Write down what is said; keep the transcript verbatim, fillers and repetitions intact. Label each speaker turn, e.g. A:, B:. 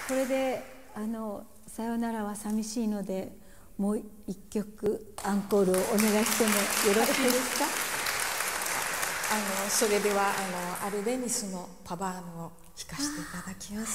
A: これであのさよならは寂しいので、もう一曲アンコールをお願いしてもよろしいですか？
B: あのそれではあのアルベニスのパバーヌを弾かせていただきます。